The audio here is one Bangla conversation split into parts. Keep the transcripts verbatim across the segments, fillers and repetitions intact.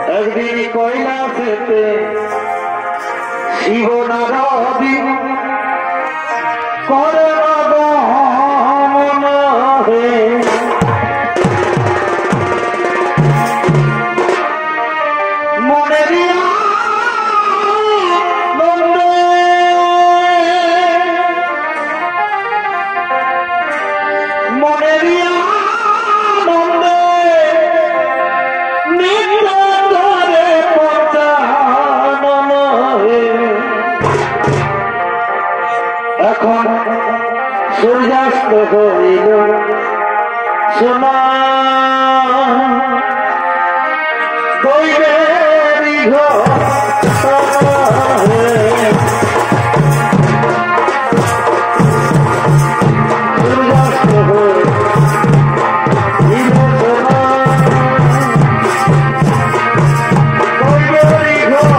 একদিন কৈলাসেতে শিব নারদী করে এখন সূর্যাস্ত হইল সোনা দৈবেরই ঘর সূর্যাস্ত হইল সোনা দৈবেরই ঘর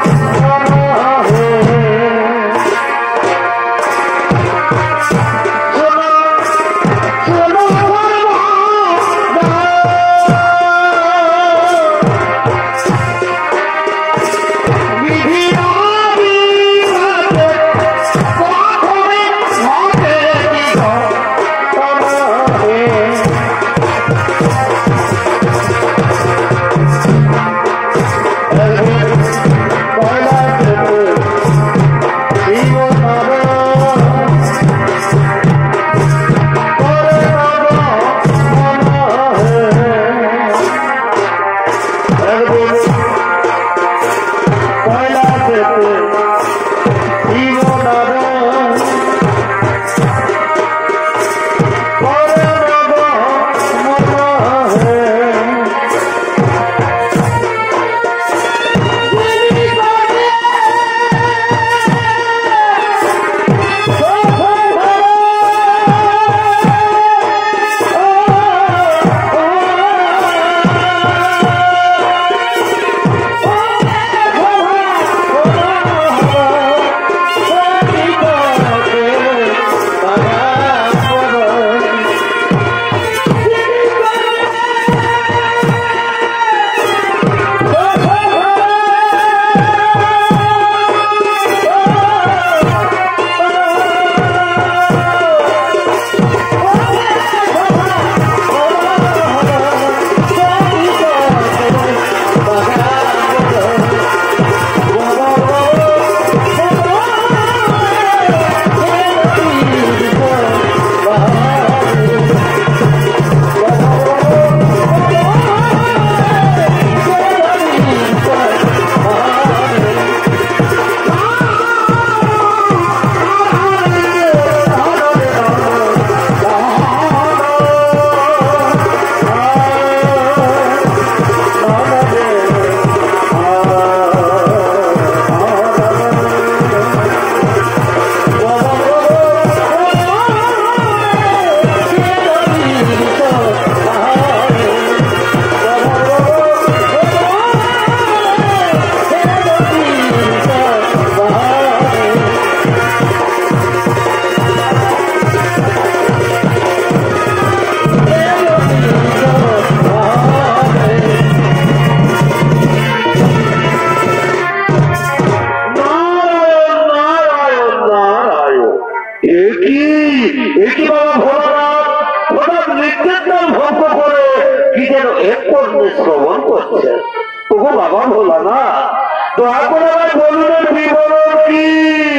শ্রবণ করছে তবু বাবা ভোলা না দয়া করে আমার বলুন বিবরণ কি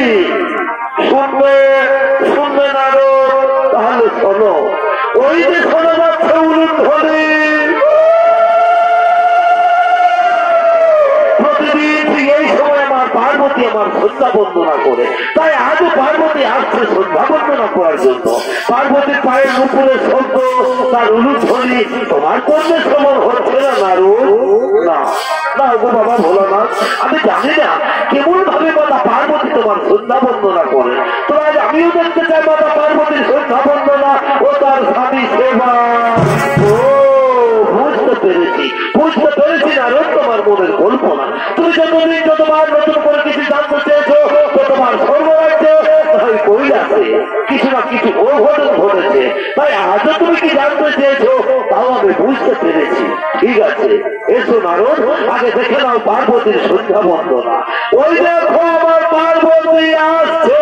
শুনবে শুনবে না তাহলে শোনো ওই যে শোনা যাচ্ছে উলুন ধরে প্রতিদিন এই সময় আমার পার্বতী আমার সন্ধ্যা বন্দনা করে তাই আজও পার্বতী আসছে সন্ধ্যা বন্দনা করার জন্য পার্বতীর পায়ের উপরে শব্দ তার উলুন ধরি তোমার কোন শ্রবণ হচ্ছে না নারু না না গো বাবা ভোলানাথ আমি জানি না কেমন ভাবে মাতা পার্বতী তোমার সন্ধ্যা বন্দনা করে তো আজ আমিও দেখতে চাই মাতা পার্বতীর সন্ধ্যা বন্দনা ও তার স্বামী সেবা ও বুঝতে পেরেছি বুঝতে পেরেছি নারু তোমার মনের কল্পনা তুমি যতদিন যতবার নতুন করে কিছু জানতে চেয়েছো তো তোমার সর্বরাজ্য কৈলাসে কিছু না কিছু অঘটন ঘটেছে তাই আজও তুমি কি জানতে চেয়েছো তাও আমি বুঝতে পেরেছি। ঠিক আছে, এসো নারদ, আগে দেখে নাও পার্বতীর সন্ধ্যা বন্দনা। ওই দেখো আমার পার্বতী আসছে।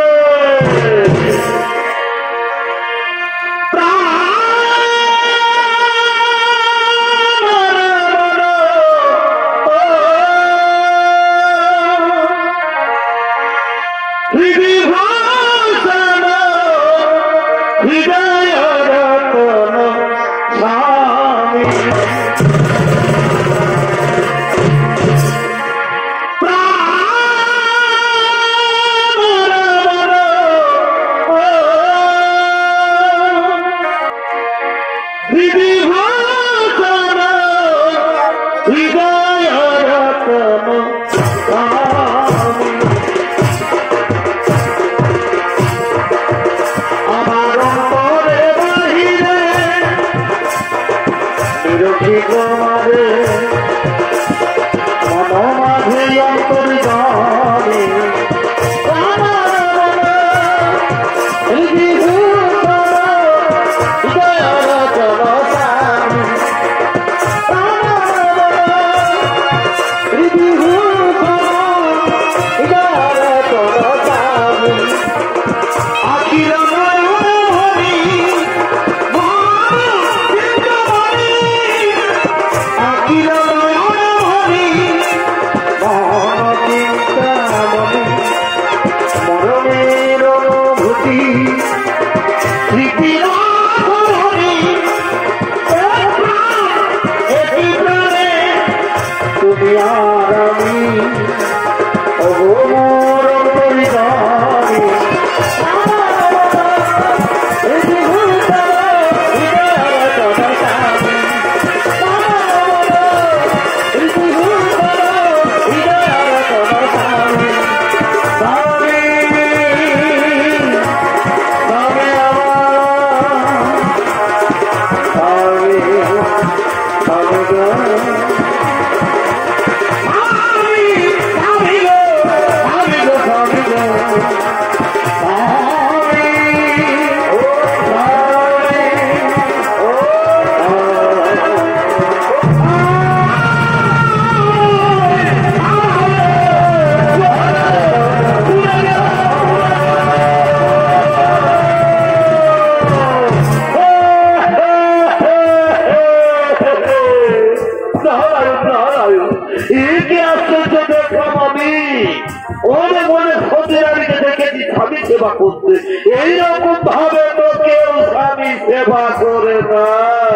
এইরকম ভাবে তো কেউ স্বামী সেবা করে না।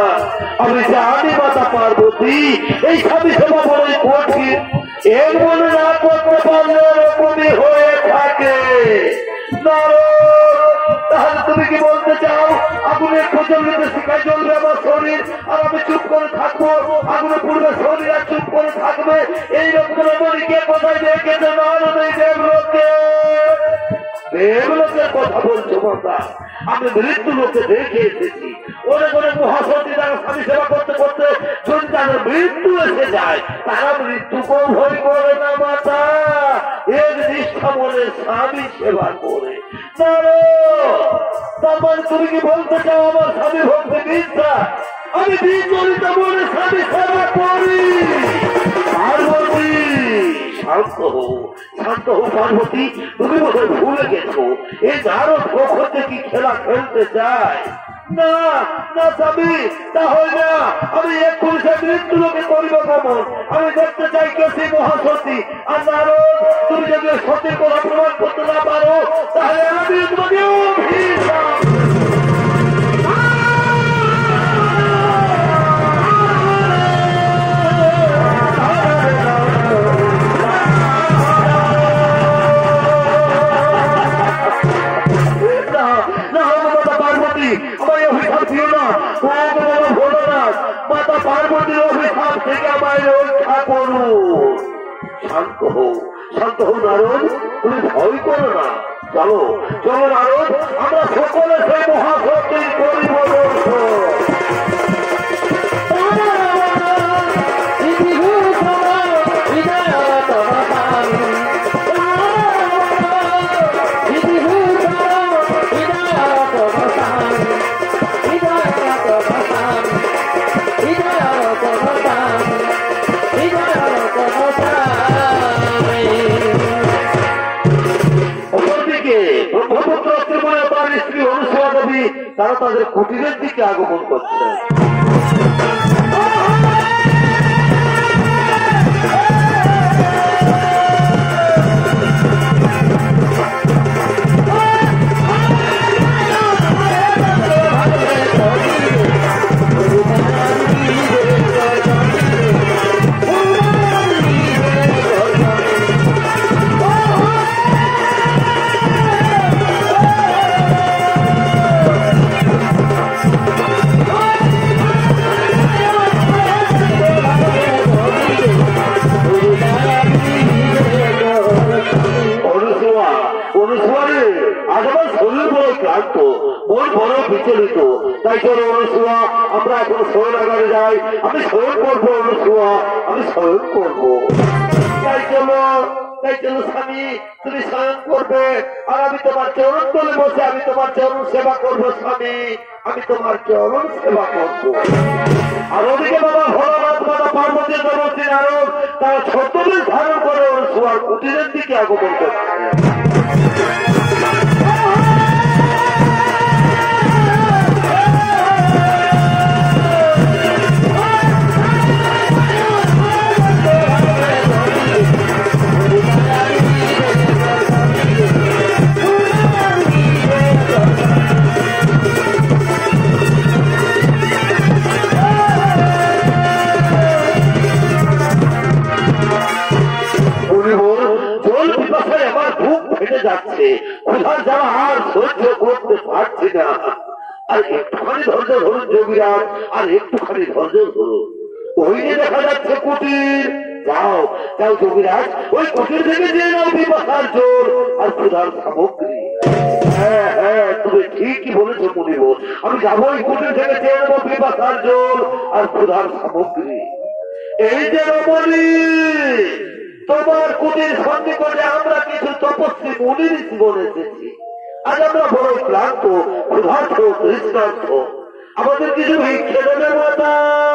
আমি জানি মাতা পার্বতী এই স্বামী সেবা বড়ই কঠিন, এর মনে না করতে পারলে এরকমই হয়ে থাকে। তাহলে তুমি কি বলতে চাও আগুনের খোঁজল নিতে শিখাই চলবে আমার শরীর আর আমি চুপ করে থাকবো, আগুনে পূর্বে শরীর আর চুপ করে থাকবে? এইরকম মরিকে কোথায় দেখেছে নারদ এই দেবলোকে? দেবলোকের কথা বলছো মাতা, আমি মৃত্যু লোকে দেখে এসেছি। অনেক অনেক মহাসতী তারা স্বামী সেবা করতে করতে যদি তাদের মৃত্যু এসে যায় তারা মৃত্যুকেও ভয় করে না মাতা, এর নিষ্ঠা মনে স্বামী সেবা করে। তার মানে তুমি কি বলতে চাও আমার স্বামী ভক্তি মিথ্যা? আমি বিচলিত মনে স্বামী সেবা করি। পার্বতী শান্ত হো, শান্ত হো পার্বতী, তুমি বোধহয় ভুলে গেছো এই নারদ কখন কি খেলা খেলতে চায়। না না স্বামী, তা হয় না। আমি এক্ষুনি সে মৃত্যু লোকে করিব গমন। আমি দেখতে চাই কে সেই মহাসতী। আর নারদ, তুমি যদি সত্যের কথা প্রমাণ করতে না পারো তাহলে আমি তোমাকে মাতা পার্বতীর অভিশাপ থেকে আমায় রক্ষা করো। শান্ত হো, শান্ত হো নারদ, তুমি ভয় করো না। চলো চলো নারদ, আমরা সকলে সেই মহাশক্তির করিব দর্শন। Hidayah তারা তাদের কুটিরের দিকে আগমন করছে। বিচলিত, তাই চলো অনুসুয়া আমরা এখন শয়নাগারে যাই। আমি শয়ন করবো অনুসুয়া, আমি শয়ন করবো। তাই চলো তাই চলো স্বামী, তুমি শয়ন করবে আর আমি তোমার চরণ তলে বসে আমি তোমার চরণ সেবা করবো। স্বামী আমি তোমার চরণ সেবা করবো। আর ওদিকে বাবা ভোলানাথ মাতা পার্বতী দেবতী নারদ তারা ছদ্মবেশ ধারণ করে অনুসুয়ার কুটিরের দিকে আগমন করছে। যাচ্ছে কোথার যাওয়া আর সহ্য করতে পারছি না। আর একটুখানি ধৈর্য ধরুন যোগীরাজ, আর একটুখানি ধৈর্য ধরুন। ওই যে দেখা যাচ্ছে কুটির, যাও যাও যোগীরাজ, ওই কুটির থেকে নিয়ে নাও বিপাশার জোর আর ক্ষুধার সামগ্রী। হ্যাঁ হ্যাঁ তুমি ঠিকই বলেছো মুনিবর, আমি যাবো ওই কুটির থেকে চেয়ে নেবো বিপাশার জোর আর ক্ষুধার সামগ্রী। এই যে রমণী, তোমার কুটির সন্নিকটে আমরা কিছু তপস্বী মুনির জীবন এসেছি। আজ আমরা বড় ক্লান্ত, ক্ষুধার্ত, তৃষ্ণার্ত, আমাদের কিছু ভিক্ষে দেবে মাতা।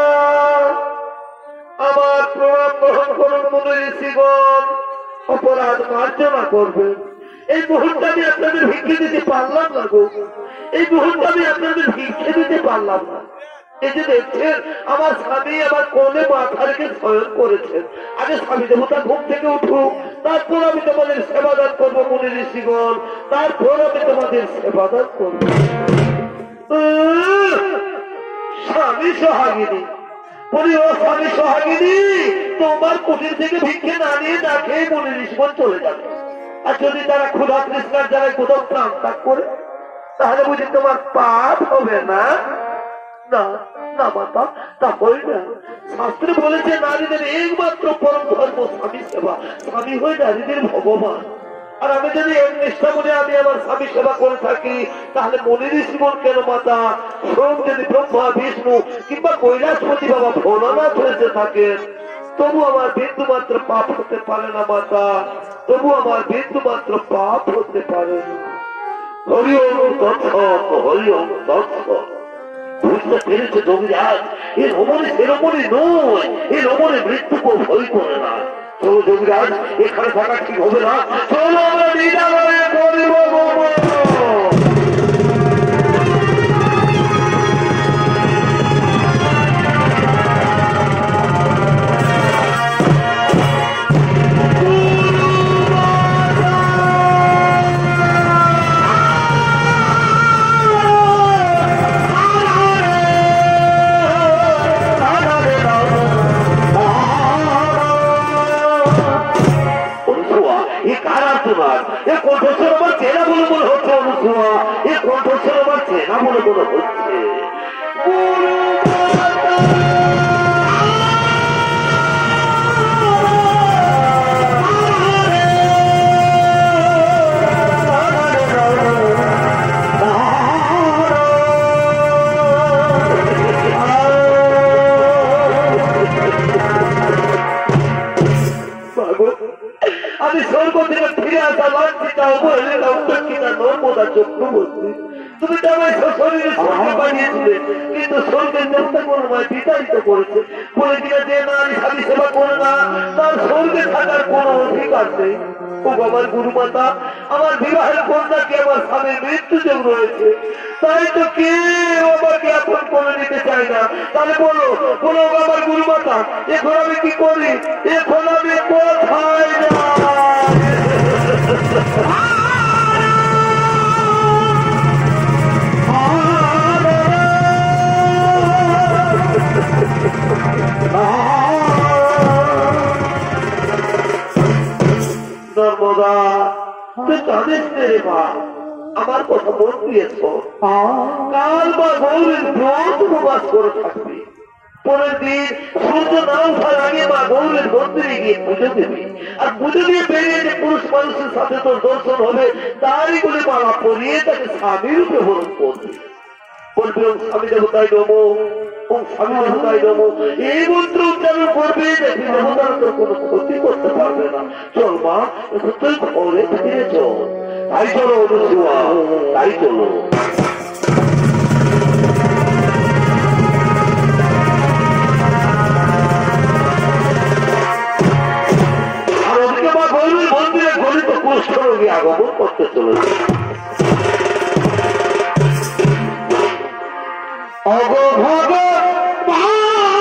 আমার প্রণাম গ্রহণ করুন মুনির জীবন, অপরাধ মার্জনা করবেন। এই মুহূর্তে আমি আপনাদের ভিক্ষে দিতে পারলাম না গো, এই মুহূর্তে আমি আপনাদের ভিক্ষে দিতে পারলাম না। এই যে দেখছেন আমার স্বামী আমার কোলে মাথা রেখে শয়ন করেছেন। আগে স্বামী দেবতা ঘুম থেকে উঠুক, তারপর আমি তোমাদের সেবাদান করবো মুনি ঋষিগণ, তারপর আমি তোমাদের সেবাদান করবো। স্বামী সোহাগিনী বলি, ও স্বামী সোহাগিনী, তোমার কুটির থেকে ভিক্ষে না নিয়ে না খেয়ে মুনি ঋষিগণ চলে যাবে। আর যদি তারা ক্ষুধা তৃষ্ণার জায়গায় কোথাও প্রাণ ত্যাগ করে, তাহলে বুঝি তোমার পাপ হবে না? না না মাতা, তা হয় না। শাস্ত্রে বলেছে নারীদের একমাত্র পরম ধর্ম স্বামী সেবা, স্বামী হয়ে নারীদের ভগবান। আর আমি যদি এক নিষ্ঠা বলে আমি আমার স্বামী সেবা করে থাকি, তাহলে মনির জীবন কেন মাতা? স্বয়ং যদি ব্রহ্মা বিষ্ণু কিংবা কৈলাসপতি বাবা ভোলানাথ হয়েছে থাকেন, তবু আমার বিন্দু মাত্র পাপ হতে পারে না মাতা, তবু আমার বিন্দু মাত্র পাপ হতে পারে না। হরি ওম তৎসৎ, হরি ওম তৎসৎ। বুঝতে পেরেছে যোগীরাজ, এই রমণী সে রমণী নয়, এই রমণী মৃত্যুকেও ভয় করে না। চলো যোগীরাজ, এখানে থাকা ঠিক হবে না, চলো আমরা নিরালয়ে করিব গমন। এ কণ্ঠস্বর আমার চেনা বলে মনে হচ্ছে অনুসুয়া, এ কণ্ঠস্বর আমার চেনা বলে মনে হচ্ছে। আমি স্বর্গ থেকে ফিরে আসা লাঞ্ছিতা অবহেলিতা উপেক্ষিতা নর্মদা চক্রবর্তী। তুমি তো আমায় শরীরে স্বর্গে বানিয়েছিলে, কিন্তু স্বর্গের দেবতা কোনোমায় বিতাড়িত করেছে, বলে কিনা যে নারী স্বামী সেবা করে না তার স্বর্গে থাকার কোনো অধিকার নেই। ও আমার গুরুমাতা, আমার বিবাহের কন্যাকে আমার স্বামীর মৃত্যুযোগ রয়েছে, তাই তো কেউ আমাকে আপন করে নিতে চায় না। তাহলে বলো বলো আমার গুরুমাতা, এখন আমি কি করি? এখন আমি কোথায় নর্মদা? তুই কাঁদিস রে মা, আমার কথা মন দিয়েছ। কাল বা গৌরীর ব্রত উপবাস করে থাকবি, পরের দিন সূর্য না ওঠার আগে মা গৌরীর মন্দিরে গিয়ে পুজো দেবি, আর পুজো দিয়ে বেরিয়ে যে পুরুষ মানুষের সাথে তোর দর্শন হবে তারই বলে মালা পরিয়ে তাকে স্বামী রূপে হরণ করবি। বলবি ওম স্বামী দেবতায় নমো, ওম স্বামী দেবতায় নমো, এই মন্ত্র উচ্চারণ করবি, দেখবি দেবতারা তোর কোনো ক্ষতি করতে পারবে না। চল মা, এখন তুই ঘরে ফিরে চল। তাই চলো অনুসুয়া, তাই চলো। আর ওদিকে মা গৌরীর মন্দিরে গলিত কুষ্ঠ রোগী আগমন করতে চলেছে। অগো ভগবান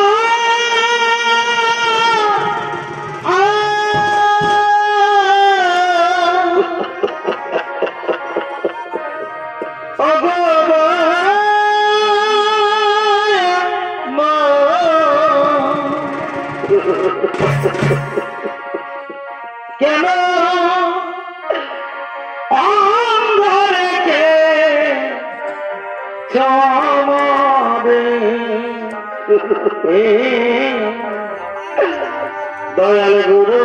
কেন অন্ধরেকে জমাবে দয়াল গুরু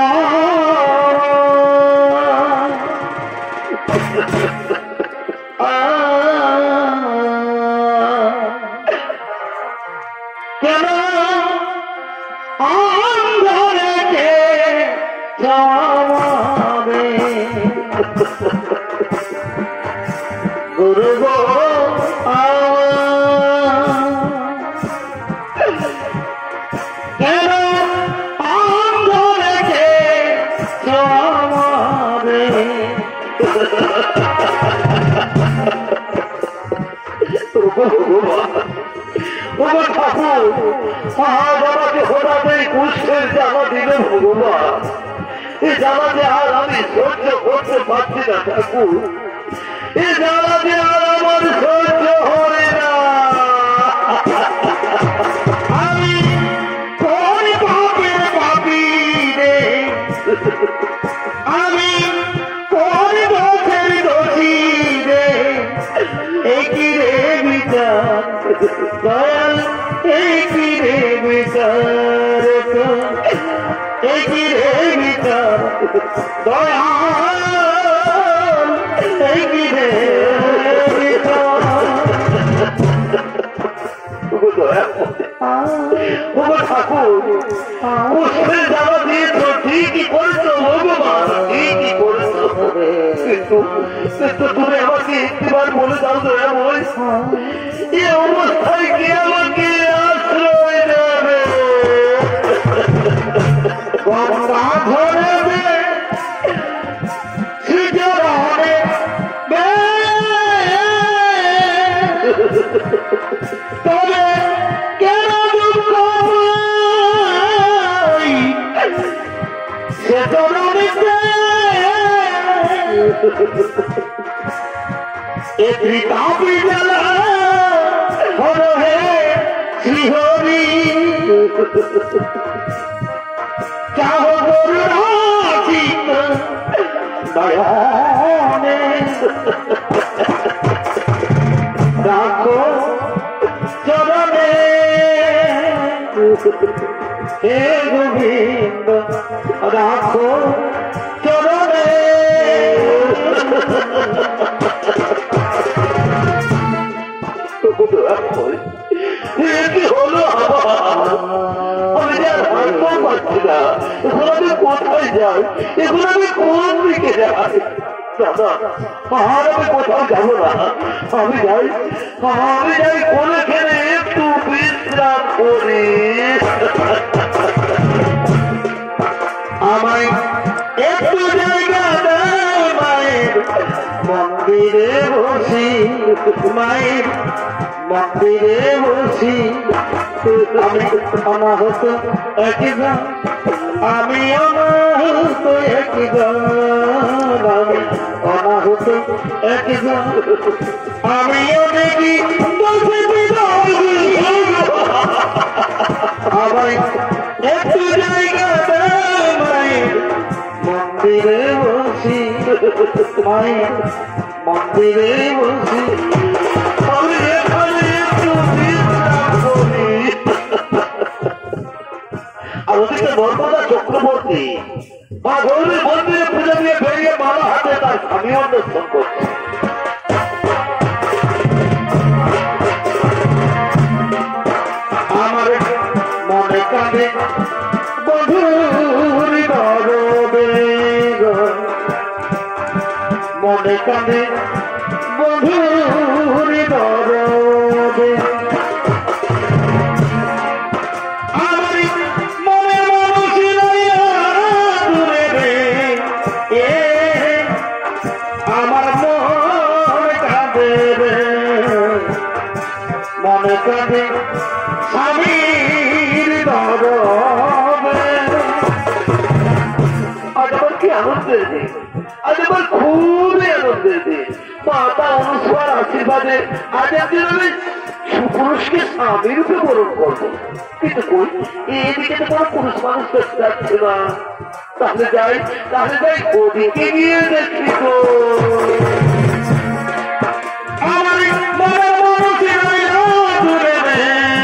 কেন অন্ধরেকে জমাবে গুরু গো কেন অন্ধরেকে জমাবে ভগবান ঠাকুর আজ আমাকে হঠাৎ এই কুষ্ঠের জ্বালা দিলে ভগবান, এই জ্বালাতে আর আমি সহ্য করতে পারছি না ঠাকুর, এই জ্বালাতে আর আমার সহ্য হয় না। আমি কোন পাপের পাপী রে, আমি কোন দোষের দোষী রে, একই রে বিচার দয়াল, একই রে বিচার, একই রে বিচার দয়াল, একই রে বিচার। ঠাকুর পুষ্পের জ্বালা দিয়ে তো ঠিকই করেছো ভগবান, ঠিকই করেছো, কিন্তু তুমি আমাকে একটিবার বলে দাও দয়া বই, এ অবস্থায় কি আমাকে আশ্রয় দেবে? গঙ্গা ধরবে শ্রীচরণে তবে কেন দুঃখ সে তরণীতে একটি তাপি জ্বালা হর হে শ্রীহরি চাহ গরু রাখিত দয়ানে রাখো চরণে হে গোবিন্দ রাখো চরণে। কি হলো আমি পারছি না এখন আমি কোথায় যাই, এখন আমি কোন দিকে যাই। দাদা আর আমি কোথাও যাবো না, আমি যাই আমি যাই কোনখানে একটু বিশ্রাম করি। আমায় একটু জায়গা দেয় মায়ের মন্দিরে বসি, মায়ের মন্দিরে বসি। আমি অনাহত একজন, আমি অনাহত একজন, আমি অনাহত একজন, আমিও দেখি আমায় একটু জায়গা দেয় মায়ের মন্দিরে বসি, মায়ের মন্দিরে বসি। আমি এখানে একটু বিশ্রাম করি। আর ওদিকে নর্মদা চক্রবর্তী মা গৌরীর মন্দিরে পুজো দিয়ে বেরিয়ে মালা হাতে তার স্বামী অন্বেষণ করছে। আমার মনে কাঁদে বধুর নরবে, মনে কাঁদে বধুর নরবে। আমার মনে মানুষ দূরে রে, আমার মনে কাঁদে রে, মনে কাঁদে স্বামীর নরবে। আজ আমার কি আনন্দের দিন, আজ আমার খুবই আনন্দের দিন। মাতা অনুসবার আশীর্বাদে আজ একদিন আমি সুপুরুষকে স্বামী রূপে বরণ করবো। কিন্তু কই এদিকে তো কোনো পুরুষ মানুষ দেখতে যাচ্ছে না। তাহলে যাই, তাহলে যাই ওদিকে গিয়ে দেখি তো। আমার মনে মানুষের দূরে রে,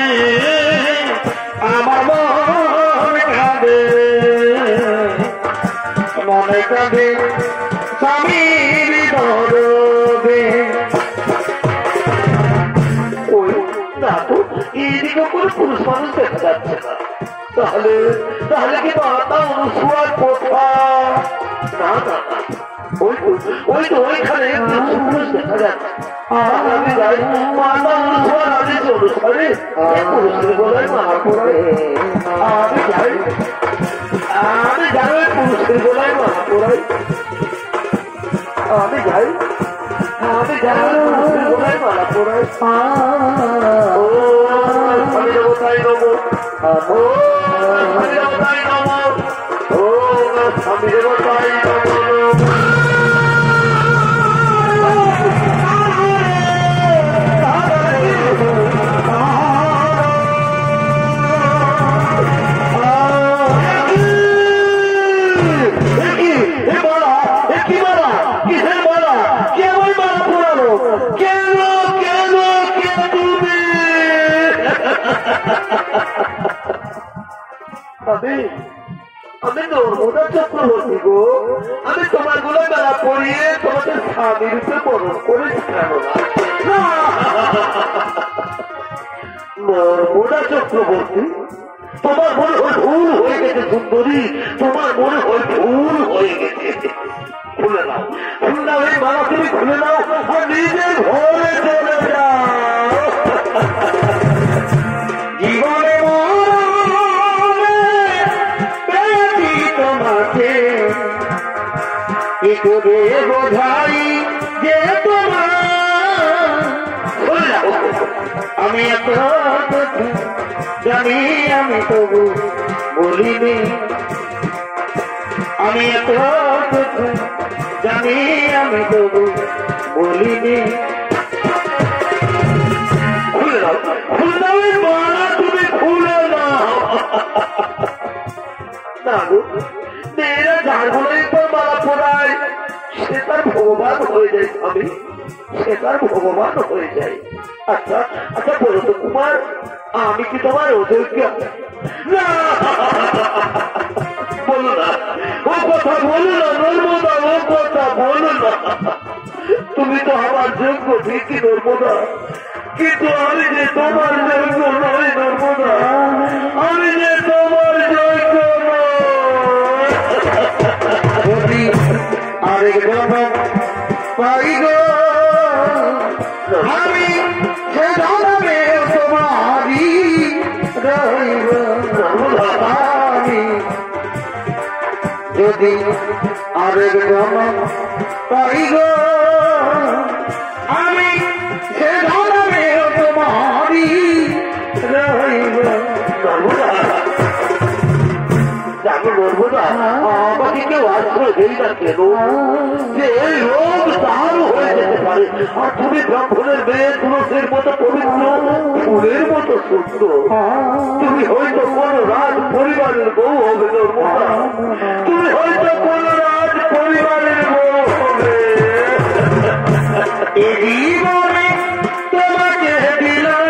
আমার মনে কাঁদে, মনে কাঁদে স্বামীর নরবে। ওই না তো এইদিকে কোনো পুরুষ মানুষ দেখা যাচ্ছে না। তাহলে তাহলে কি মাতা অনুসবার কোথা? না না না, ওই তো ওই তো ওইখানে পুরুষ দেখা যাচ্ছে। আমি যাই মাতা অনুসবার আদেশ অনুসারে পুরুষের গলায় মালা পড়াই। আমি যাই আমি যাই পুরুষের গলায় মালা পড়াই। আমি যাই আমি যাই পুরুষের গলায় মালা পড়াই। ও আমি দেবতাই নব, ও আমি দেবতাই নব, ও আমি দেবতাই নব। আমি নর্মদা চক্রবর্তী গো, আমি তোমার গুলো মেলা পড়িয়ে তোমাদের স্বামী রূপে বরণ করেছি কেন না? নর্মদা চক্রবর্তী তোমার মনে হয় ভুল হয়ে গেছে সুন্দরী, তোমার মনে হয় ভুল হয়ে গেছে। খুলে নাও, খুলে নাও এই মালা, তুমি খুলে নাও আর নিজের ঘরে চলে যাও। জীবনে করে বোঝাই যে তোমার আমি এত জানি, আমি তবু বলিনি, আমি এত জানি, আমি তবু বলিনি। খুলে দাও, খুলে দাও এই মালা, তুমি খুলে দাও। না গো, মেয়েরা ঝাড়গুলোর পর মালা পড়ায় সে তার ভগবান হয়ে যায় স্বামী, সে তার ভগবান হয়ে যায়। আচ্ছা আচ্ছা বলো তো কুমার, আমি কি তোমার অযোগ্য? না বলো না, ও কথা বলো না নর্মদা, ও কথা বলো না। তুমি তো আমার যোগ্য ঠিকই নর্মদা, কিন্তু আমি যে তোমার যোগ্য নয় নর্মদা, আমি যে তোমার যোগ্য আরেক জন্ম পাই গো আমি সে জন্মে তোমারই রইব আমি যদি আরেক জন্ম পাই গো আমি সে জন্মে তোমারই রইব আমি বলবো না আমাকে কেউ আশ্রয় দেই না কেন যে এই রোগ তারও হয়ে যেতে পারে আর তুমি ব্রাহ্মণের মেয়ে তুলসীর মতো পবিত্র ফুলের মতো সুন্দর তুমি হয়তো কোন রাজ পরিবারের বউ হবে নর্মদা তুমি হয়তো কোন রাজ পরিবারের বউ হবে এই জীবনে তোমাকে দিলাম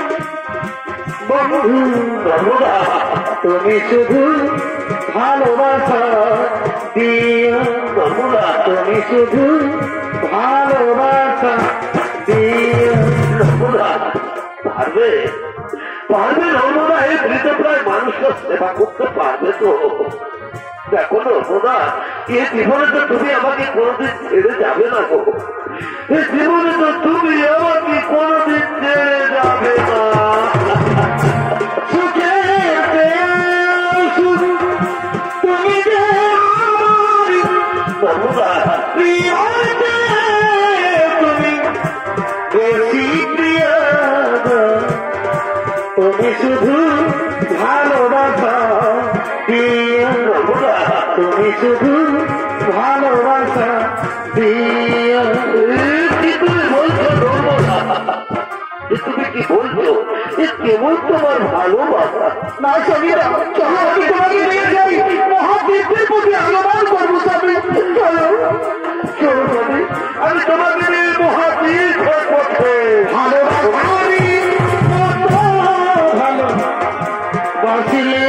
বন্ধু নর্মদা তুমি শুধু ভালোবাসা দিও নর্মদা তুমি শুধু ভালোবাসা দিও নর্মদা পারবে পারবে নর্মদা এই মৃতপ্রায় মানুষের সেবা করতে পারবে তো দেখো নর্মদা এই জীবনে তো তুমি আমাকে কোনোদিন ছেড়ে যাবে না গো এই জীবনে তো তুমি আমাকে কোনোদিন ছেড়ে যাবে না সুখে শুধু তুমি যে আমারই নর্মদা প্রিয়তে তুমি বেশি প্রিয় গো। তুমি শুধু ভালোবাসা দিও নর্মদা তুমি শুধু ভালোবাসা দিও কি তুমি বলছো নর্মদা এ তুমি কি বলছো এ কেমন তোমার ভালোবাসা না সমীরা চলো আমি তোমাকে নিয়ে যাই মহাবিদ্যের প্রতি আহ্বান করবো স্বামী চলো চলো স্বামী আমি তোমাকে নিয়ে মহাতীর্থের পথে ভালোবাসি ভালো বাসিলে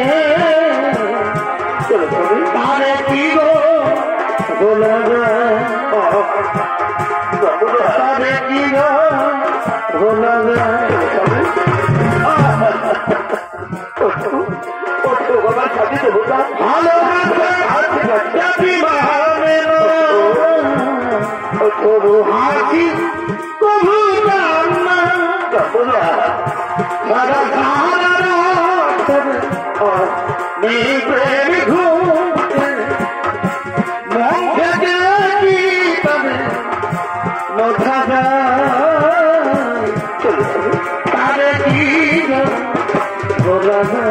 চলো স্বামী তারে কি গো বলো গো নর্মদা তারে কি গো বলো গো আমার সাথে তো বোঝা ভালোবাসা জাতি মামেলো তবু হাসি তবু কান্না নর্মদা সারা সারা রাত নেই প্রেম ঘুমতে মন থেকে কি তবে মোথা যায় চলো স্বামী তারে কি গো বলো গো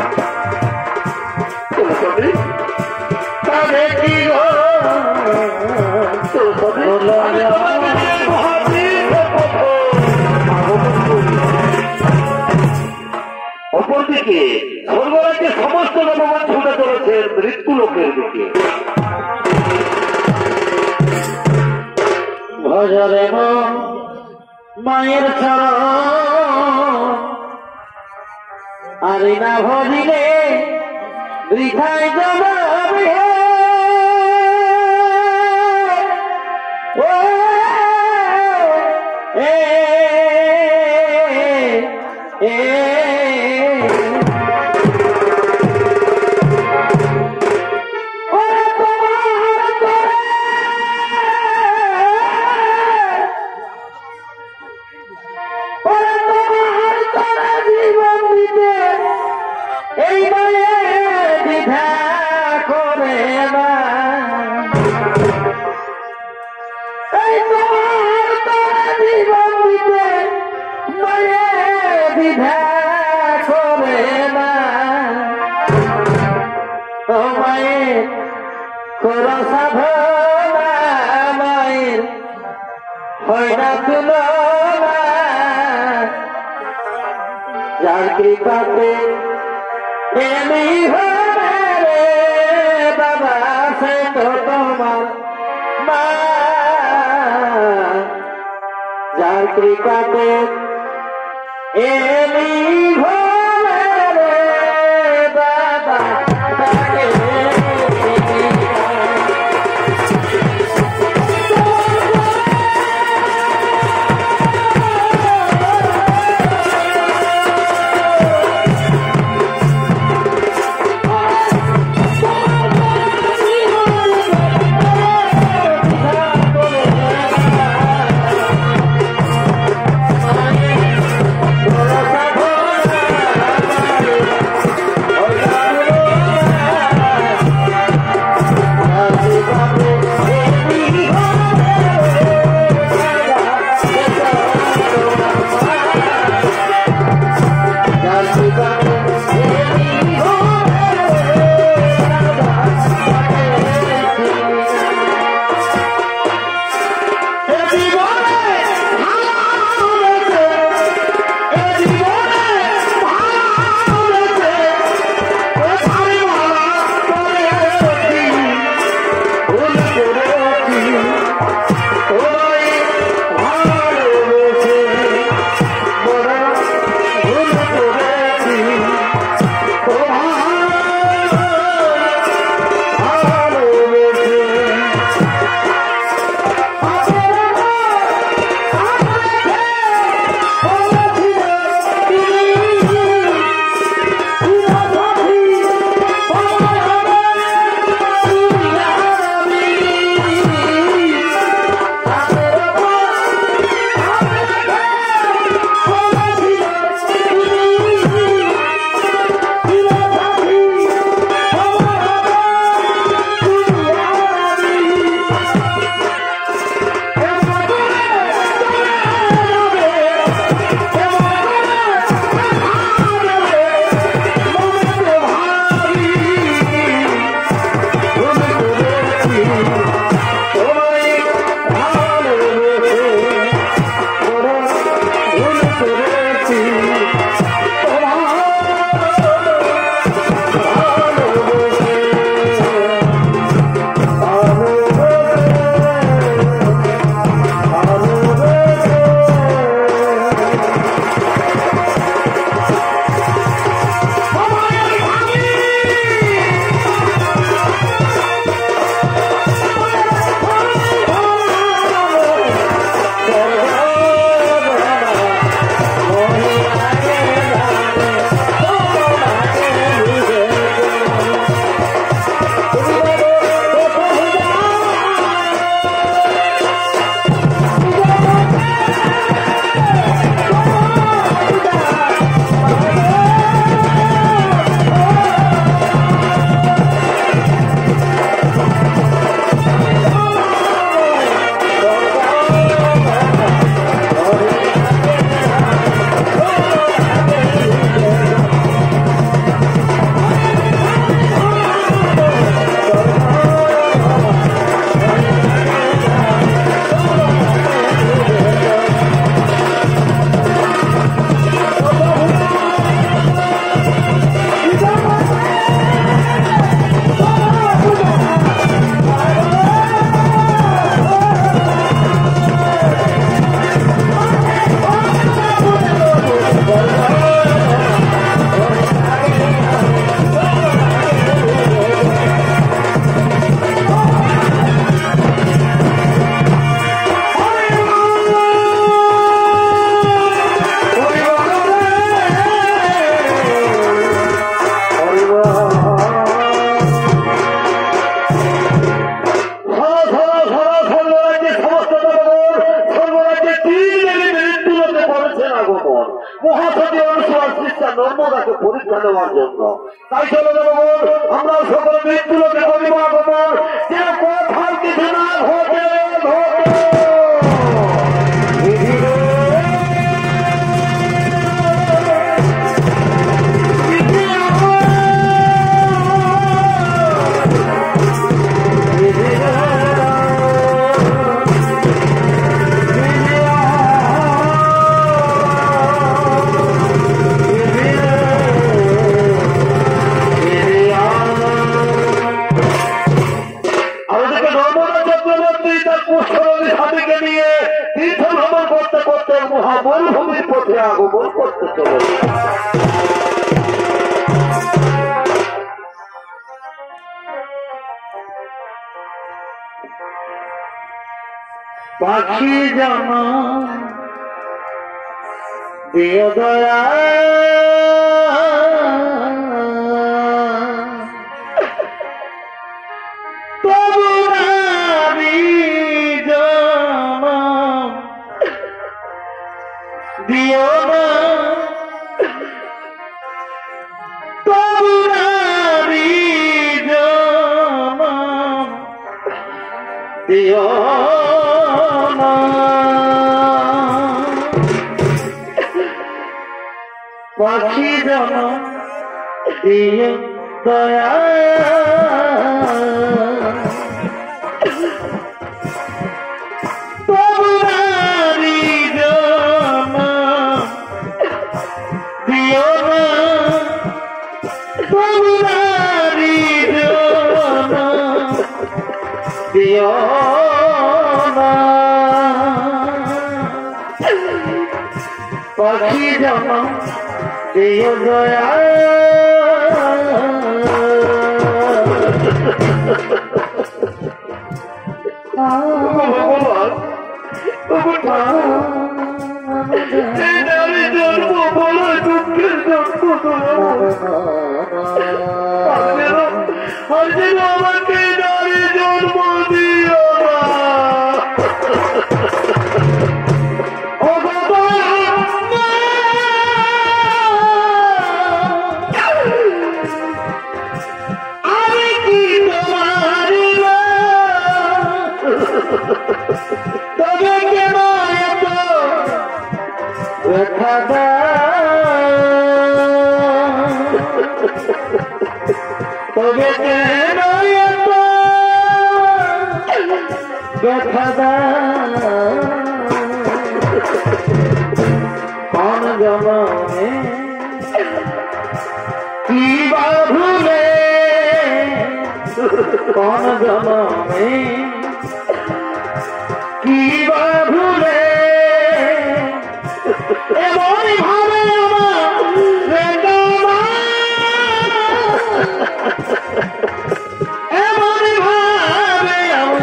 চলো স্বামী তারে কি গো চলো স্বামী বলো আমি গো তোমাকে নিয়ে মহাতীর্থের পথে আগমন করি। অপরদিকে স্বর্গরাজ্যে সমস্ত নবমান ছুটে চলেছে মৃত্যু লোকের দিকে ভজরে মায়ের চরণ আরে না ভজিলে বৃথায় যাবে ও এ এ এই বলে দ্বিধা করে না এই তোমার তারা জীবন দিতে বলে দ্বিধা করে না ও মায়ের করো সাধনা মায়ের হয় না তুলনা যার কৃপাতে এমনি হবে রে বাবা সে তো তোমার মা যার কৃপাতে এমনি হবে রে বাবা তাকে নর্মদাকে পরীক্ষা দেওয়ার জন্য। তাই চলো আমরা সকলে মৃত্যু লোকে করিব আগমন, যে কোথাও কিছু না ঘটে ঘটে। মহামরুভূমির পথে আগমন করতে চলে। পাখি জামা দিও দয়া দিও না তোমারি জামা দিও না পাখি জামা দিও দয়া পাখি জামা দিও দয়া আমাকে নারী জন্ম দিও না। আমি কি তোমার তবে কেন এত ব্যথা তবে কেন এত ব্যথা কোন জমে কি বা ভুলে কোন জমে কি বা ভুলে এমন ভাবে এমন ভাবে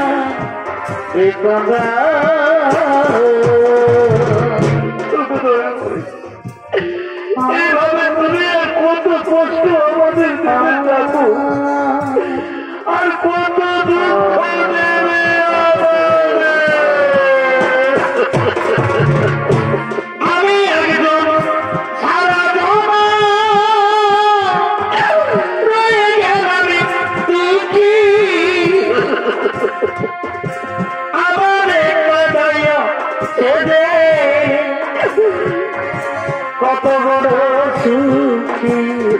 এইভাবে তুমি কত কষ্ট আমাদের দেবে থাকো আর কত দুঃখ দেবে আমি একজন সারা জমা রয়ে গেলাম দুঃখী আমার কত বড় সুখী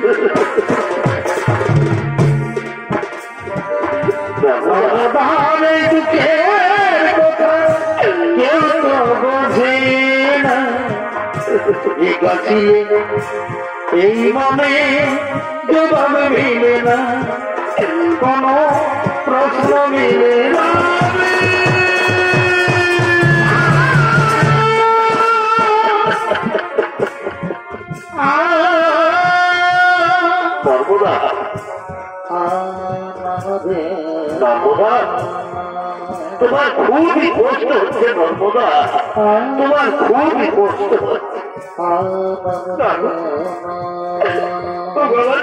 দুঃখের কথা কেউ তো বোঝে না এই মনে জবাব মিলে না কোন প্রশ্ন মিলে না নর্মদা নর্মদা তোমার খুবই কষ্ট হচ্ছে নর্মদা তোমার খুবই কষ্ট আমার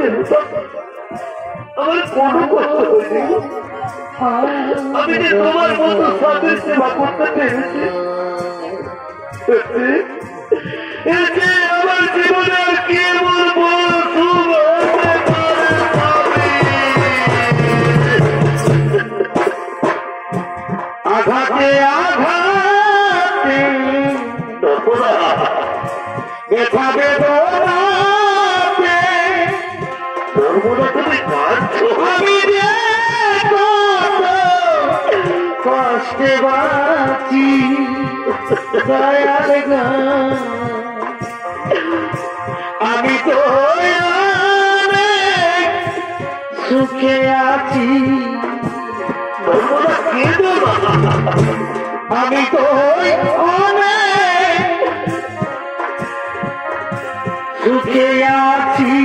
কোনো কষ্ট হয়নি আমি যে তোমার মতো স্বামীর সেবা করতে পেরেছি এতে আমার জীবনে আর কি বলবো শুভ আঘাতে আঘাতে ব্যথা বেদনাতে তুমি কাঁদছো আমি কষ্টে বাঁচি দয়াল গো আমি তো অনেক সুখে আছি আমি তো অনেক সুখে আছি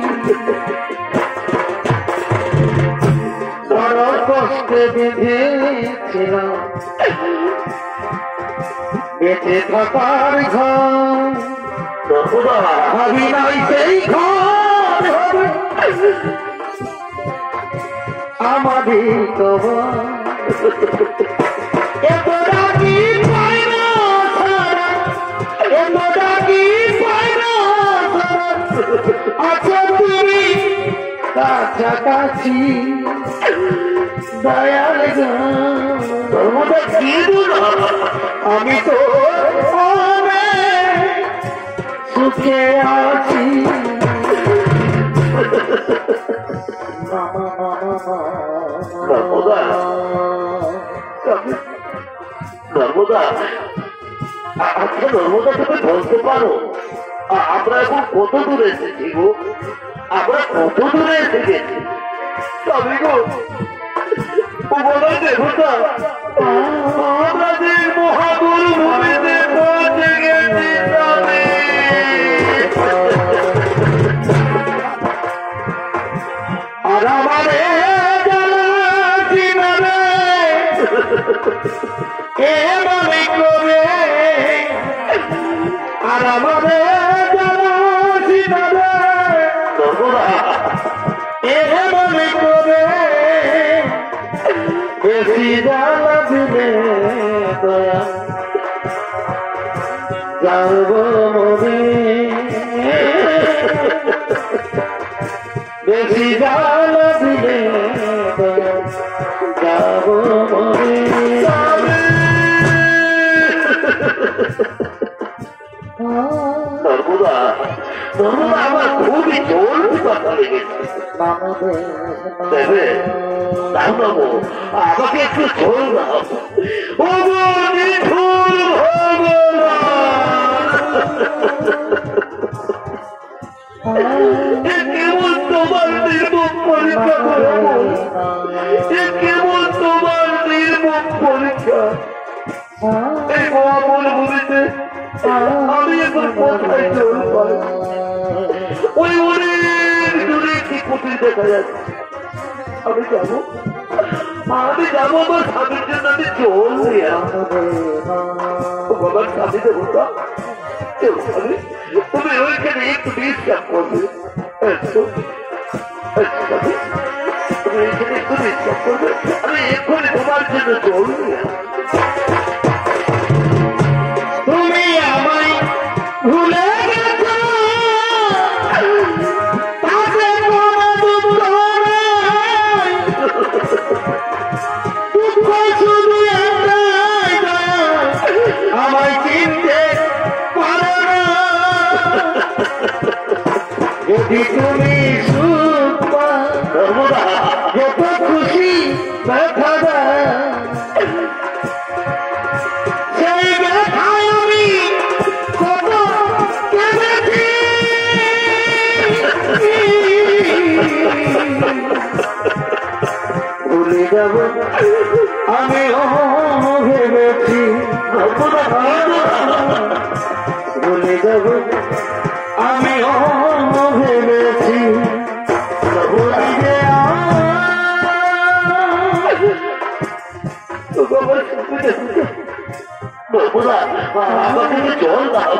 বড় কষ্টে বেঁধেছিলাম বেঁচে থাকার ঘর ভাবি নাই সেই ঘর হবে আমাদের তোমার এত ডাকি পাই না ছাড়া এত ডাকি পাই না আচ্ছা তুমি কাছাকাছি দয়াল গো আমি তো সুখে আছি নর্মদা আচ্ছা নর্মদা তুমি বলতে পারো আমরা এখন কত দূরে এসেছি গো আমরা কত দূরে এসে গেছি তবে গো দেবতা আমরা যে মহাগুরু ভূমিতে পৌঁছে গেছি তবে আর আমারে জানাচ্ছি না রে এ মনে করে আর আমারে জানাচ্ছি না রে এ মনে করে বেশি জ্বালা দিলে দয়া যাব মনে বেশি জ্বালা দিলে দয়া যাব মনে নর্মদা নর্মদা আমার খুবই জোর কথা লেগেছে দেবে দাও বাবু আমাকে একটু ঝোল দাও ও নিঠুর কেমন তোমার নির্মম পরীক্ষা করে কেমন তোমার নির্মম পরীক্ষা এই মহামূল ভূমিতে আমি এখন কোথায় জল পাই ওই অনেক দূরে কি কুটির দেখা যাচ্ছে আমি যাবো আমি যাবো আমার স্বামীর জন্য আমি জল নিয়ে বাবার স্বামী দেবো তুমি ওইখানে একটু ডিস্টার্ব করবে তুমি ওইখানে একটু ডিস্টার্ব করবে আমি এক্ষুনি তোমার জন্য জল নিয়ে তুমি আমায় ভুলে গেছো তাকে দুঃখ শুধু একটাই আমায় চিনতে পারো না যদি তুমি সুখ পাও যত খুশি দেখা যায় সেই ব্যথায় আমি কত কেঁদেছি ভুলে যাব আমি ভেবেছি ভুলে যাব আমি ভেবেছি আমাকে জল দাও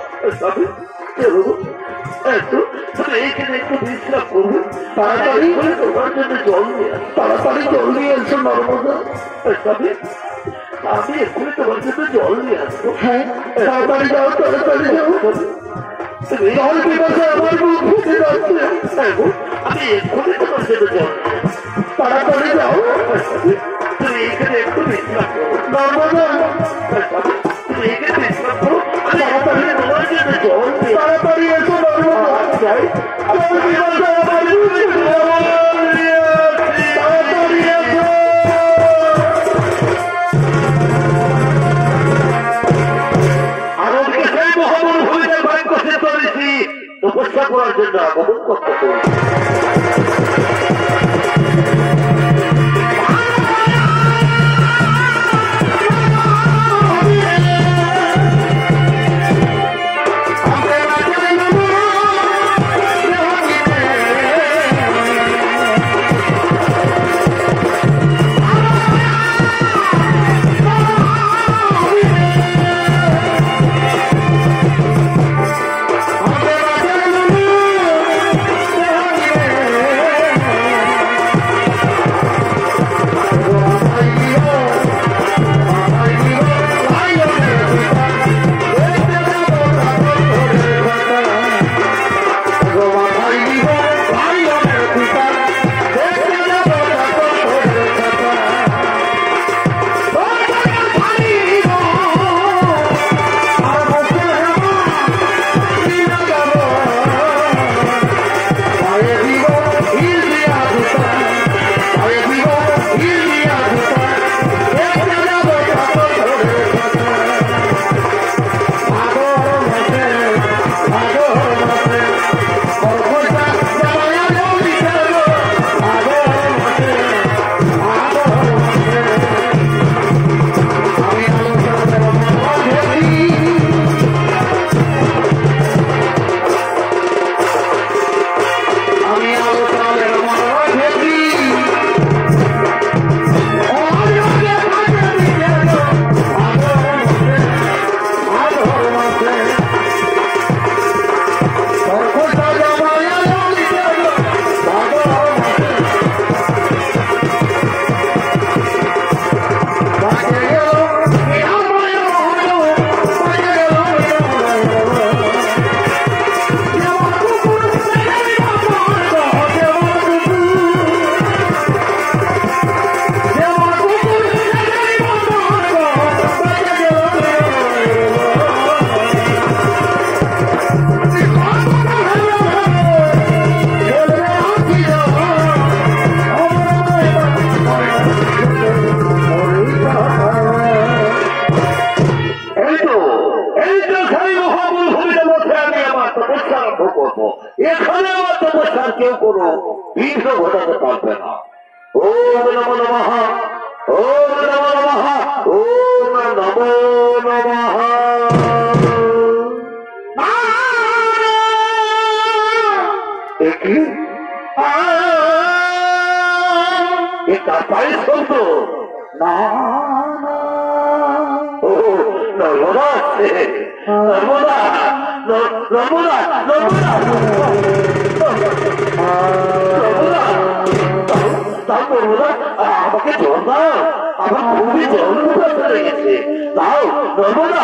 তুমি এইখানে একটু বিশ্রাম করবে তাড়াতাড়ি তোমার জন্য জল নিয়ে তাড়াতাড়ি জল নিয়ে এসো নর্মদা আমি এক্ষুনি তোমার জন্য জল নিয়ে আসবো। হ্যাঁ তাড়াতাড়ি যাও তাড়াতাড়ি যাও জল পিপাসে আমার বুক ফুটে যাচ্ছে। আমি এক্ষুনি তোমার জন্য জল তাড়াতাড়ি যাও। তুমি এখানে একটু বিশ্রাম করো। নর্মদা তুমি এখানে বিশ্রাম করো। আমি তাড়াতাড়ি তোমার জন্য জল নিয়ে তাড়াতাড়ি এসো নর্মদা। যাই। জল পিপাসে আমার বুক ফুটে যাচ্ছে। তাড়াতাড়ি এসো। আমাকে সেই মহামরুভূমিতে ভাগ্য সে করেছি তপস্যা করার জন্য আগমন করতে করেছি। এখানে আমার তপস্যার কেউ কোনো বিঘ্ন ঘটাতে পারবে না। ওম নমো নমঃ, ওম নমো নমঃ, ওম নমো নমঃ। এটা পাই শব্দ না, ও নর্মদা আছে, নর্মদা নর্মদা নর্মদা নর্মদা আমাকে জল দাও, আমার খুবই জল চলে গেছে, দাও নর্মদা।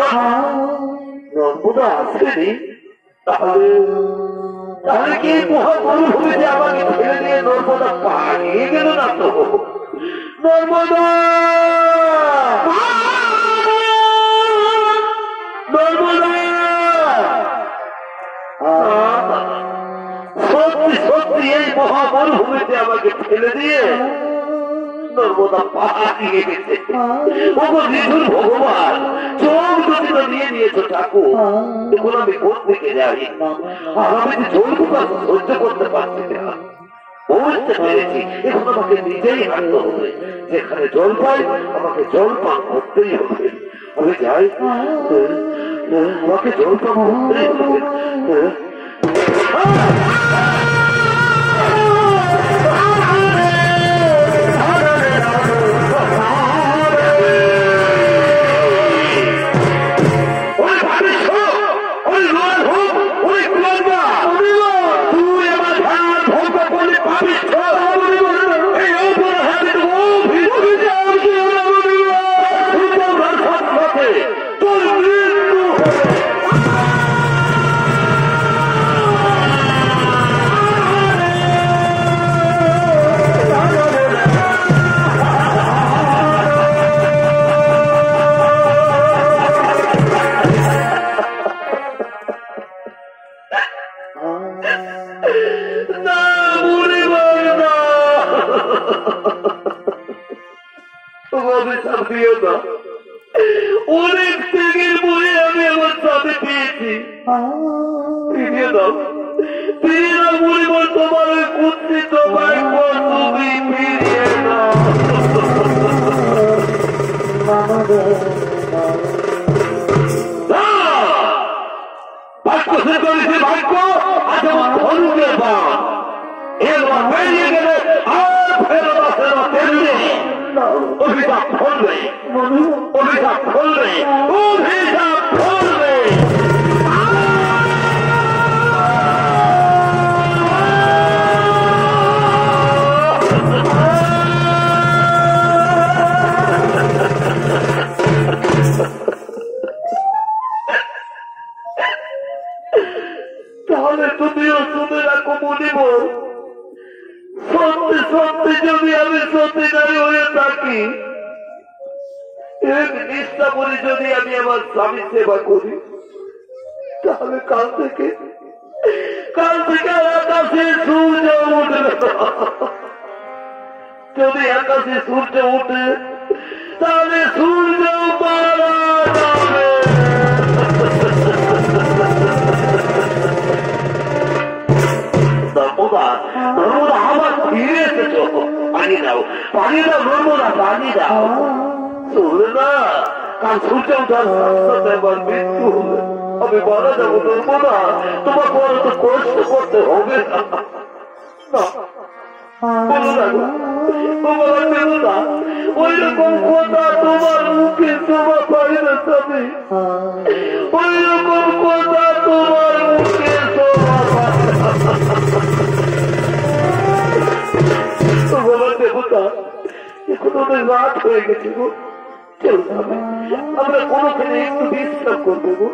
নর্মদা আসেনি, তাহলে তাহলে কি মহামরুভূমিতে আমাকে ছেড়ে দিয়ে নর্মদা পালিয়ে গেল না তো? নর্মদা নর্মদা সত্যি সত্যি এই মহামরুভূমিতে আমাকে ফেলে দিয়ে নর্মদা পালিয়ে গেছে। ওগো নিধুর ভগবান, চোখ যদি তো নিয়ে নিয়েছো ঠাকুর, এখন আমি কোন দিকে যাই? আর আমি জল কুপাস সহ্য করতে পারছি না, বুঝতে পেরেছি এখন আমাকে নিজেই হাঁটতে হবে। যেখানে জল পাই আমাকে জল পান করতেই হবে। আমি যাই, আমাকে জল পান করতেই হবে। অভিশাপ দিও না। অনেক ত্যাগের পরে আমি আমার স্বামী পেয়েছি। ফিরিয়ে দাও, ফিরিয়ে দাও পরিবার, তোমার ওই কুৎসিত ভাগ্য তুমি ফিরিয়ে দাও। ভাগ্য সে করেছে, ভাগ্য আজ আমার ধনুকের বাপ এবার বেরিয়ে গেলে আর ফেরত আসে না। তেমনি অভিশাপ ফলবে, অভিশাপ ফলবে, অভিশাপ ফলবে। তাহলে তুমিও শুনে রাখো মনিব, সত্যি সত্যি যদি আমি সত্যিকারী হয়ে থাকি, এক নিষ্ঠা করে যদি আমি আমার স্বামী সেবা করি, তাহলে কাল থেকে কাল থেকে আকাশে সূর্য উঠবে। যদি আকাশে সূর্য উঠে তাহলে সূর্য মারা যাবে। নর্মদা, নর্মদা আবার ফিরে এসেছ। পানি দাও, পানি দাও নর্মদা, পানি দাও। চলবে না, কাল সূর্য উঠার রাস্তাতে আমার মৃত্যু হবে, আমি মারা যাবো। নর্মদা, তোমার বড় তো কষ্ট করতে হবে না। বলো না গো, তোমার দেবতা ওই রকম কথা তোমার মুখে শোভা পাই না স্বামী, ওই রকম কথা তোমার মুখে শোভা পায় না। তোমার দেবতা এখন অনেক রাত হয়ে গেছে গো, চলো স্বামী, আমরা কোনোখানে একটু বিশ্রাম করবো গো।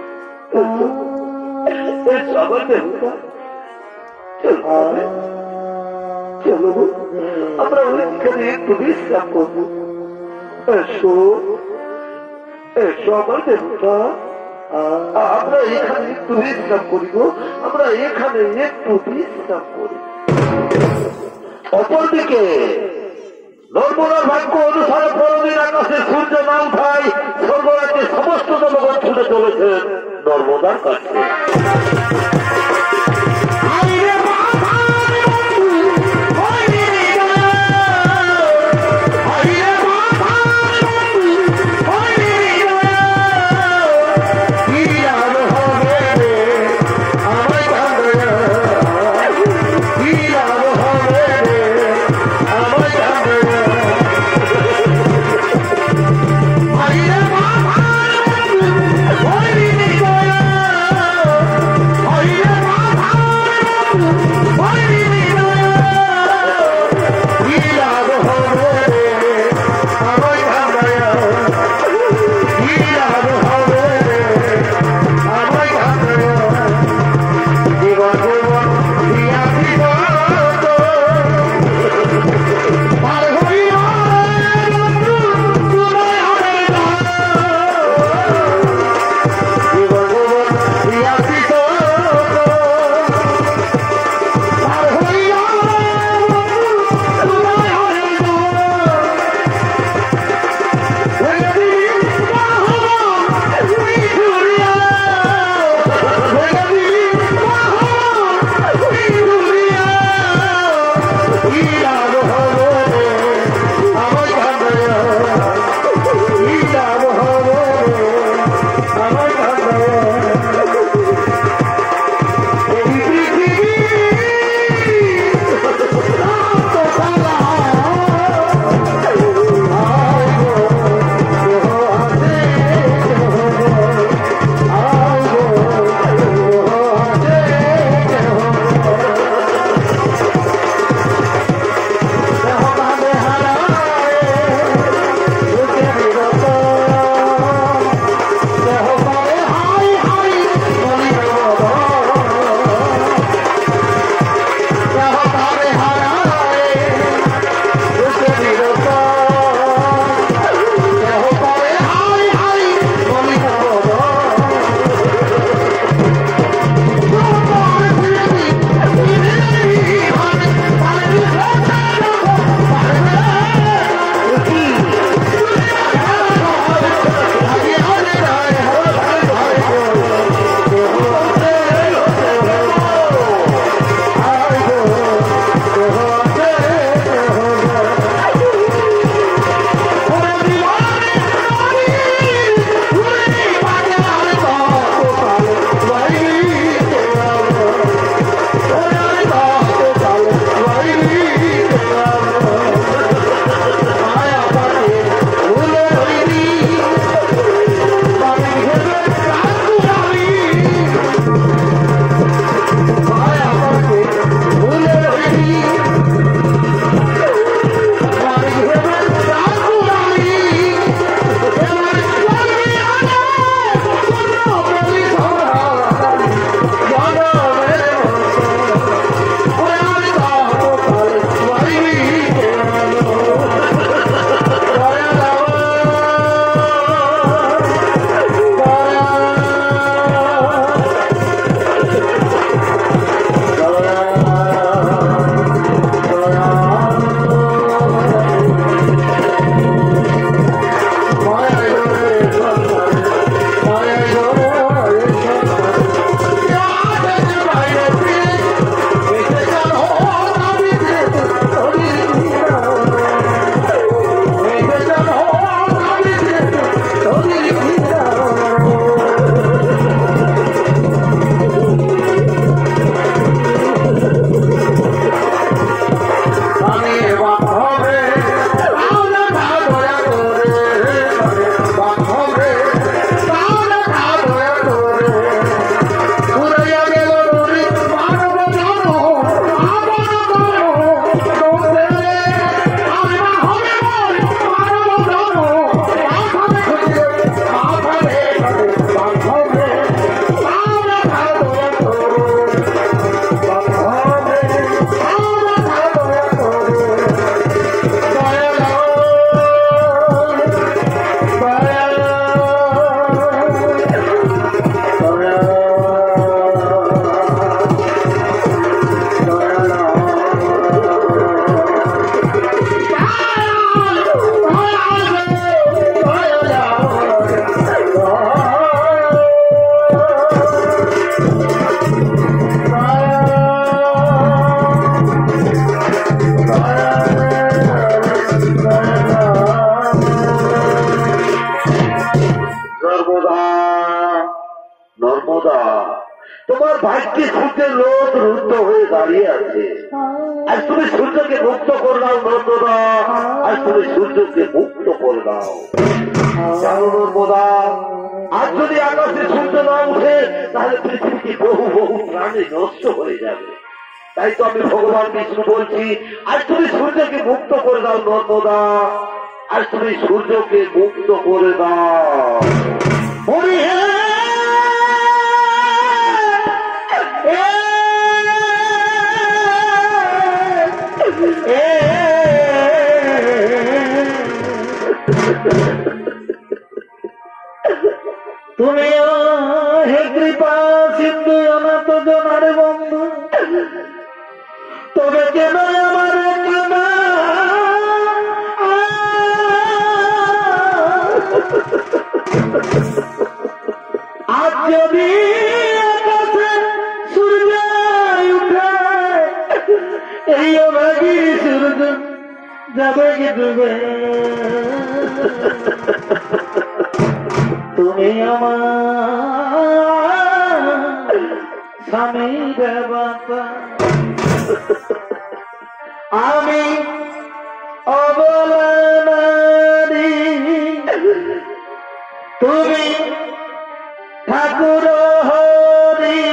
সবার দেবতা চলো, চলো আমরা ওইখানে একটু বিশ্রাম করবো। এসো এসো আমার দেবতা, আমরা এখানে একটু বিশ্রাম করিব, আমরা এখানে একটু বিশ্রাম করি। অপরদিকে নর্মদার ভাগ্য অনুসারে পরদিন আকাশে সূর্য না উঠায় স্বর্গরাজ্যের সমস্ত জনগণ ছুটে চলেছেন নর্মদার কাছে। Hare ভাগ্যে সূর্যের রোদ রুদ্ধ হয়ে দাঁড়িয়ে আছে। আর তুমি সূর্যকে মুক্ত করে দাও নর্মদা, আর তুমি সূর্যকে মুক্ত করে দাও জানো নর্মদা। আর যদি আকাশে সূর্য না উঠে তাহলে পৃথিবীতে বহু বহু প্রাণী নষ্ট হয়ে যাবে। তাই তো আমি ভগবান বিষ্ণু বলছি, আর তুমি সূর্যকে মুক্ত করে দাও নর্মদা, আর তুমি সূর্যকে মুক্ত করে দাও। হরি হে তুমি হে কৃপা সিন্ধু অনাথ জনার বন্ধু, তবে কেন আমার কেনা আজ যদি আকাশে সূর্য উঠে এই অভাগী সূর্য যাবে কি ডুবে, তুমি আমার স্বামী দেবতা, আমি অবলা নারী, তুমি ঠাকুর হরি,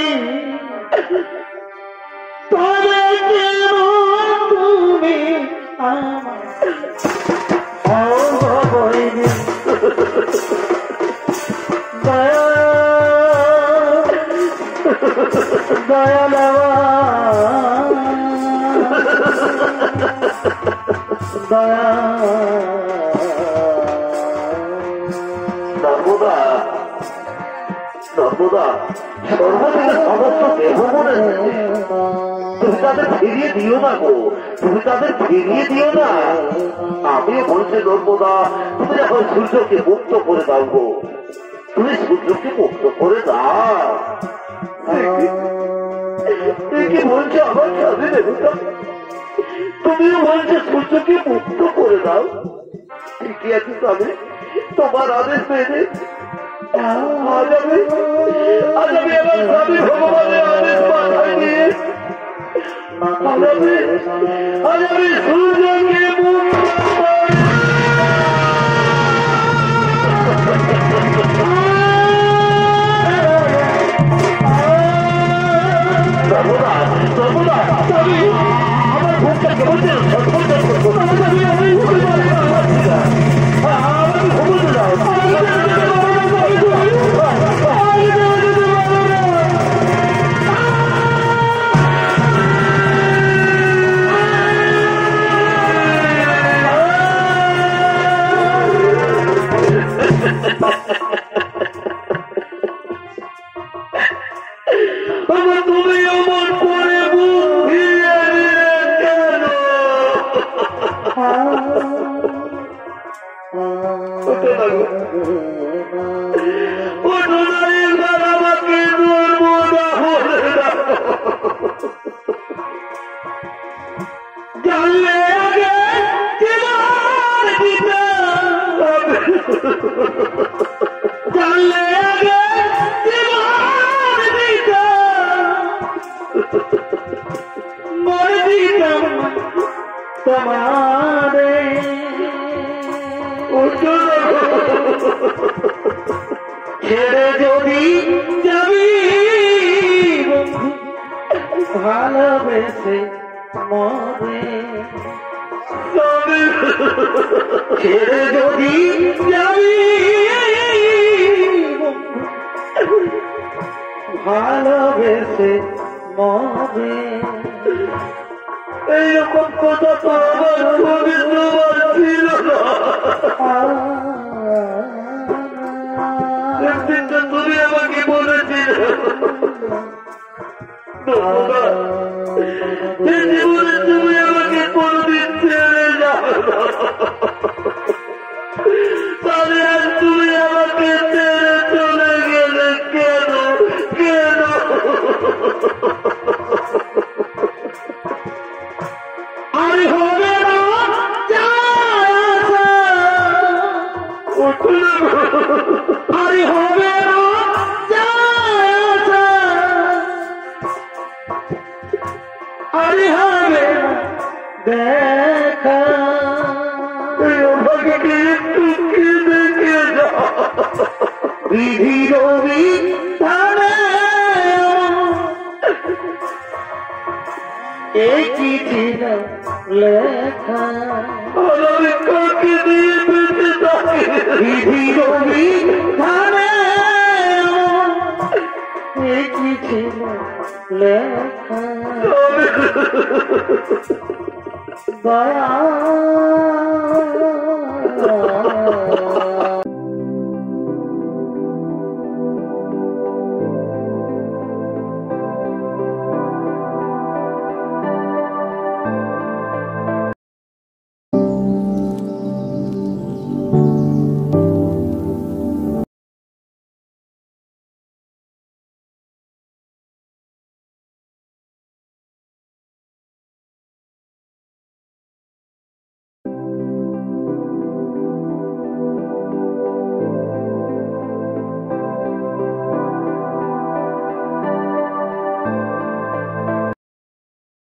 তবে কেন তুমি আমার অবৈরী দয়া দয়া দেওয়া দয়া নর্মদা নর্মদা সর্বদিকে সমস্ত দেহ মনে তুমি তাদের ফিরিয়ে দিও না গো, তুমি তাদের ফিরিয়ে দিও না। আমিও বলছি নর্মদা, তুমি যখন সূর্যকে মুক্ত করে দাও গো, তুমি সূর্যকে মুক্ত করে দাও। তুই কি বলছো আমার স্বামী দেবতা, তুমিও বলছো সূর্যকে মুক্ত করে দাও। ঠিকই আছে স্বামী, তোমার আদেশ মেনে আজ আমি আজ আমি আমার স্বামী ভগবানের আদেশ মাথায় নিয়ে আজ আমি আজ আমি সূর্যকে মুক্ত সর্বদা সর্বদা আমার ভোগটা কেমন যেন সর্বদা আমি ভগবত দাও তুমি অমন করে বুদ্ধি কেন আমাকে জানলে আগে জানলে আগে মরে দিতাম তোমারে ছেড়ে যদি যাবি ভালোবেসে মরে, ছেড়ে যদি যাবি ভালোবেসে মরে, এইরকম কথা তো আমার পবিত্র ছিল না। একদিনটা তুমি আমাকে বলেছিলে জীবনে তুমি আমাকে কোনদিন ছেড়ে যাও না, তাহলে আজ তুমি আমাকে ছেড়ে চলে গেলে কেন কেন? আর হবে না আর হবে না আমাকে একটু কি দেখে যাও। বিধির বিধানে এই চিঠির লেখা আমি কাকে দিয়ে বেঁচে থাকি। বিধির বিধানে এই চিঠির লেখা দয়া